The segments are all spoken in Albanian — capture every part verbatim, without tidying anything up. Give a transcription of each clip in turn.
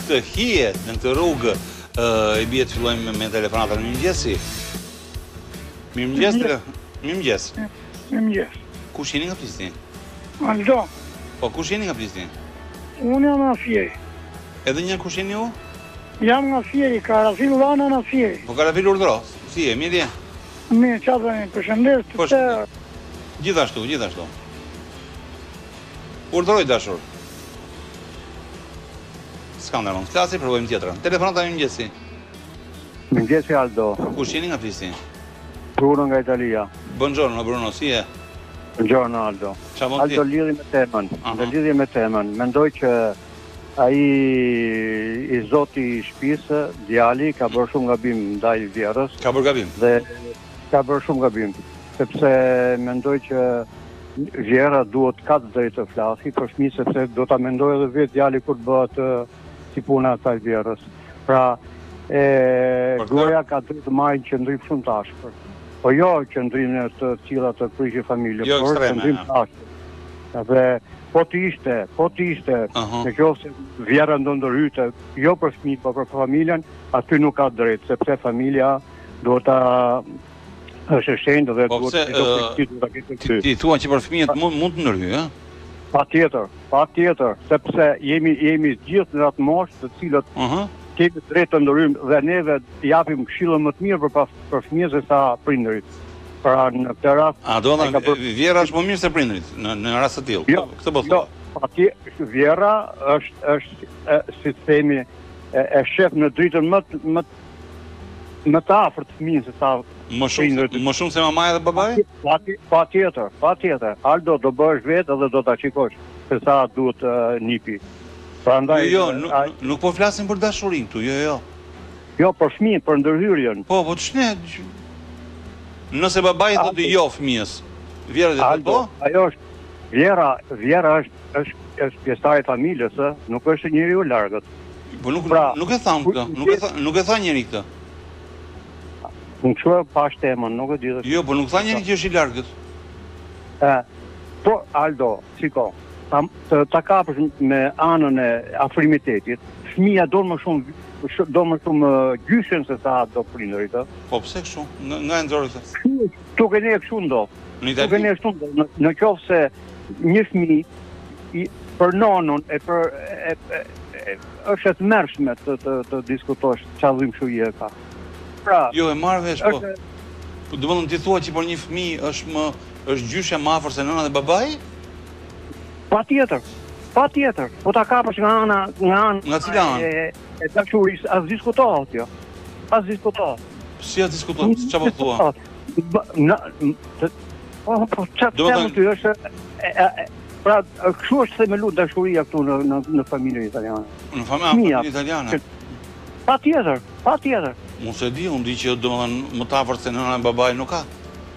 këtë hije, në këtë rrugë, i bie të fillojmë me telefonatën. Mirëmëngjesi. Mirëmëngjes. Mirëmëngjes. Mirëmëngjes. Kush jeni nga Prishtinë? Aldo. Po kush jeni nga Prishtinë? Unë jam nga Fieri. Edhe një kush jeni ju? Jam nga Fieri, Karafil Vana nga Fieri. Po Karafil urdhro. Si je, mirë je? Mirë, çfarë bëni? Përshëndes të të... Gjithashtu, gjithashtu. Urdhroj dashur. S'kam ndërmend të flasi, provojmë tjetrën. Telefonata mirëmëngjesi. Mirëmëngjesi Aldo. Kush jeni nga Prishtinë? Bruno nga Italia. Buongiorno Bruno, si je? Buongiorno Aldo. Çfarë Aldo lidhi me temën. Në lidhje me temën, mendoj që ai i zoti i shtëpisë, djali, ka bërë shumë gabim ndaj vjerës. Ka bërë gabim. Dhe ka bërë shumë gabim, sepse mendoj që vjera duhet ka të drejtë të flasi për fëmijë, sepse do ta mendoj edhe vetë djali kur bëhet si puna e saj vjerës. Pra, e gruaja ka drejtë të marrë qendrim shumë të ashpër. Po jo qendrime të cilat të prishë familje, jo por qendrim të ashpër. Dhe po të ishte, po të ishte, në qoftë se vjera do ndërhyte, jo për fëmijët, po për familjen, aty nuk ka drejtë, sepse familja do ta është e shenjtë dhe duhet të ketë. Ti thua që për fëmijët mund të ndërhyjë, ëh? Patjetër, patjetër, sepse jemi jemi gjithë në atë moshë të cilët kemi drejtë të ndërhyjmë dhe neve japim këshillën më të mirë për për fëmijët se sa prindërit. Pra në këtë rast, a do të thonë vjera është më mirë se prindërit në në rast të tillë. Jo, këtë po thua. Jo, patjetër vjera është është si të themi e shef në dritën më më më të afërt fëmijës se sa më shumë më shumë se mamaja dhe babai? Patjetër, patjetër. Aldo do bësh vetë edhe do ta shikosh se sa duhet nipi. Prandaj jo, nuk po flasim për dashurinë këtu, jo, jo. Jo, për fëmijën, për ndërhyrjen. Po, po ç'ne. Nëse babai thotë jo fëmijës, vjera do të po? Ajo është vjera, vjera është është është pjesëtare e familjes, ë, nuk është njeriu i largët. Po nuk nuk e tham këtë, nuk e tha, nuk e tha njëri këtë. Nuk shua pash temën, nuk e di. Jo, po nuk tha njëri që është i largët. Ë, po Aldo, shiko, ta të ta kapësh me anën e afrimitetit, fëmia do më shumë do më shumë gjyshen se sa do prindërit, ë. Po pse kështu? Nga e nxorë këtë? Tu keni kështu ndo. Tu keni kështu ndo. Në qoftë se një fëmijë për nonën e për është e mërshme të të të diskutosh çfarë dhimbje kështu je ka. Pra, jo e marr vesh po. Po do të thonë ti thua që për një fëmijë është më është gjyshe më afër se nëna dhe babai? Patjetër. Patjetër. Po ta kapësh nga ana nga ana. Nga cila anë? E dashurisë, as diskutohet jo. As diskutohet. Si as diskutohet? Çfarë po thua? Na po po çfarë ti është pra kështu është themelu dashuria këtu në në në familjen italiane. Në familjen italiane. Patjetër, patjetër. Mos e di, unë di që domethënë më të afërt se nëna e babai nuk ka.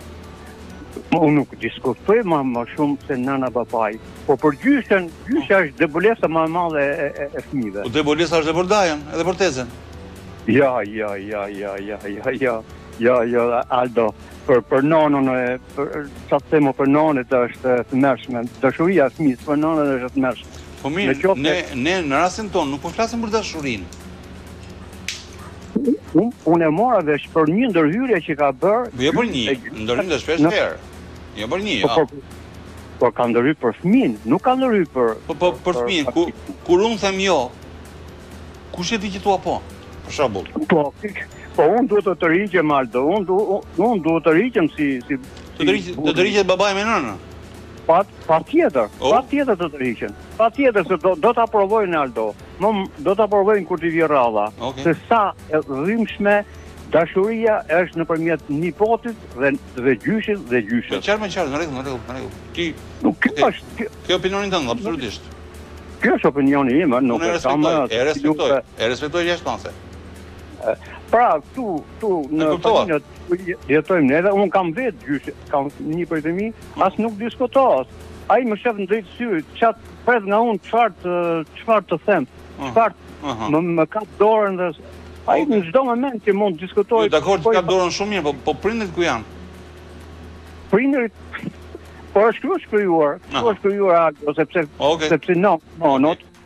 Unë nuk diskutoj më më shumë se nëna babai. Po për gjyshen, gjysha është debulesa më e madhe e, e, e fëmijëve. Po debulesa është edhe për dajën, edhe për tezën. Ja, ja, ja, ja, ja, ja, ja, ja, ja, Aldo, për për nonën e për çfarë them për nonën është të mërshme. Dashuria e fëmijës për nonën është të mërshme. Po mirë, ne ne në rastin tonë nuk po flasim për dashurinë. Unë unë e mora vesh për një ndërhyrje që ka bërë. Jo për një, ndërhyrje shpesh herë. Jo për një, jo. Po ka ndërhyr për fëmin, nuk ka ndërhyr për... Po, po, për fëmin, ku, kur unë them jo, kush e di që thua po, për shembull? Po, po unë duhet të të rriqem, Aldo, unë du, unë duhet të rriqem si... si të të rriqet, të të rriqet babai me nënën? Pa, pa tjetër, oh? pa tjetër të të rriqen. Pa tjetër, se do, do të aprovojnë, Aldo, do të aprovojnë kur t'i vjen rradha. Okay. Se sa e dhimbshme dashuria është nëpërmjet nipotit dhe dhe gjyshit dhe gjyshes. Qartë me qartë, në rregull, në rregull, në rregull. Ti nuk kjo është kjo opinionin tënd, absolutisht. Kjo është opinioni im, nuk e kam. E respektoj, e respektoj jashtëpanse. Pra, këtu, këtu në familjen jetojmë ne dhe unë kam vetë gjyshe, kam një prej të mi, as nuk diskutohet. Ai më shef në drejtë sy, çat pret nga unë çfarë çfarë të them, çfarë më më kap dorën dhe ai në çdo moment që mund të diskutojë. Jo, dakor, ka dorën shumë mirë, po po prindërit ku janë? Prindërit po është kështu shkruar, kështu është shkruar sepse sepse no, no, not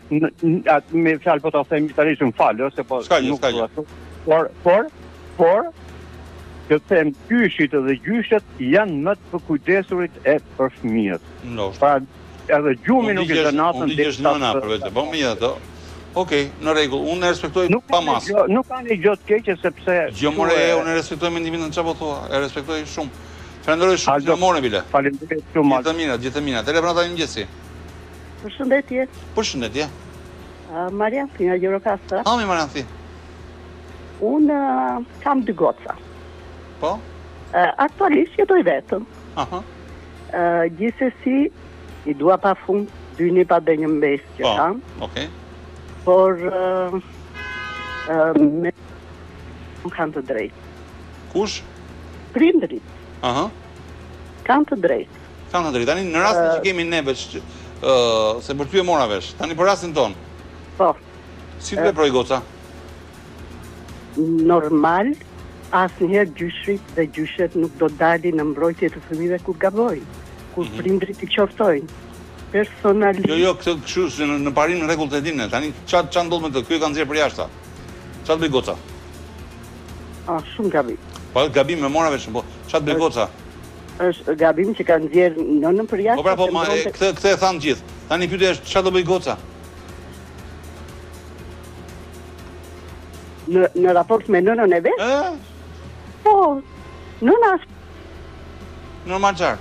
N- n- atë me fjalë po ta them italisht më fal, ose po S'ka gjë, nuk s'ka gjë. ashtu. Por por por që të them kyshit dhe gjyshet janë më të përkujdesurit e për fëmijët. Ndoshta. Pra edhe gjumi nuk i digjesh- zënatën unë digjesh nëna për vetë, po mirë ato. Okej, në rregull, unë e respektoj Nuk pa ka mas. një gjë- nuk ka një gjë të keqe sepse Gjë more, kështu e- unë e respektoj mendimin në çfarë po thua, e respektoj shumë. Falenderoj shumë që Aldo, më morën bile. Faleminderit shumë. Gjithë të mira, gjithë të mira. Telefonata një mëngjesi. Përshëndetje, Përshëndetje. uh, Marian Thi nga Gjirokastra. Hami Maranthi. Unë uh, kam dy goca. Po? Uh, aktualisht jetoj vetëm. Aha. Uh, gjithsesi, i dua pa fund, dy një pa dhe një mbes që Po. kam, Okej. por uh, uh, me nuk kanë të drejtë. Kush? Prindrit Aha. kanë të drejtë. Kam të drejtë. Tani në rastin që kemi neve që ë se për ty e mora vesh. Tani për rastin ton. Po, Si të veproj goca? normal, asnjëherë gjyshrit dhe gjyshet nuk do dalin në mbrojtje të fëmijëve kur gabojnë, kur prindrit i qortojnë. Personalisht, Jo, jo, këtë kështu që në, në parim në rregull të dinë. Tani ç'a ç'a ndodh me të? Ky e kanë nxjerr për jashtë. Ç'a të bëj goca? ah, shumë gabim. Po gabim me mora vesh, po ç'a të bëj goca? Është gabim që kanë nxjerrë nënën për jashtë. Po pra po se ma, e, mbronte- këtë këtë e thanë gjithë. Tani pyetja është ç'a do bëj goca? në, në raport me nënën e vet? Ë? Po, nëna është Normal çfarë?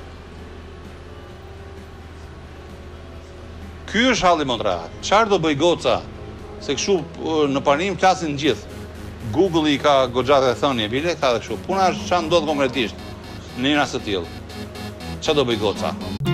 Ky është halli motra. Çfarë do bëj goca? Se kështu ë, në parim flasin gjithë. Google i ka goxhat e thënie bile, ka dhe kështu. Puna është ç'a ndodh konkretisht në një rast të tillë. Ç'a do bëj goca?